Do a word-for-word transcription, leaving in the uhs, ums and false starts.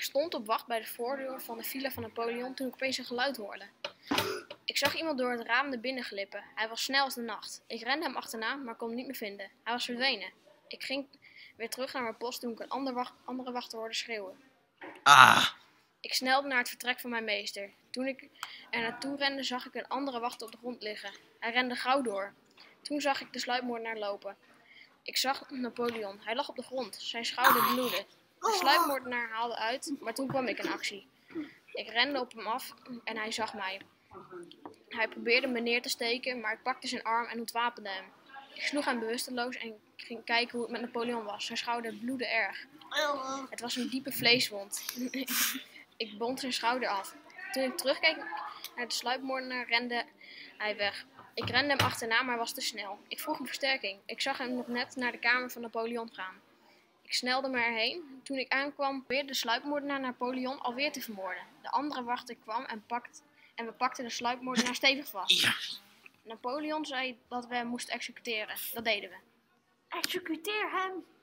stond op wacht bij de voordeur van de villa van Napoleon toen ik opeens een geluid hoorde. Ik zag iemand door het raam naar binnen glippen. Hij was snel als de nacht. Ik rende hem achterna, maar kon hem niet meer vinden. Hij was verdwenen. Ik ging weer terug naar mijn post toen ik een ander wacht, andere wachter hoorde schreeuwen. Ah! Ik snelde naar het vertrek van mijn meester. Toen ik er naartoe rende, zag ik een andere wachter op de grond liggen. Hij rende gauw door. Toen zag ik de sluipmoordenaar lopen. Ik zag Napoleon. Hij lag op de grond. Zijn schouder bloedde. De sluipmoordenaar haalde uit, maar toen kwam ik in actie. Ik rende op hem af en hij zag mij. Hij probeerde me neer te steken, maar ik pakte zijn arm en ontwapende hem. Ik sloeg hem bewusteloos en ging kijken hoe het met Napoleon was. Zijn schouder bloedde erg. Het was een diepe vleeswond. Ik bond zijn schouder af. Toen ik terugkeek naar de sluipmoordenaar, rende hij weg. Ik rende hem achterna, maar was te snel. Ik vroeg om versterking. Ik zag hem nog net naar de kamer van Napoleon gaan. Ik snelde me erheen. Toen ik aankwam, probeerde de sluipmoordenaar Napoleon alweer te vermoorden. De andere wachter kwam en, pakt, en we pakten de sluipmoordenaar stevig vast. Ja. Napoleon zei dat we hem moesten executeren. Dat deden we. Executeer hem!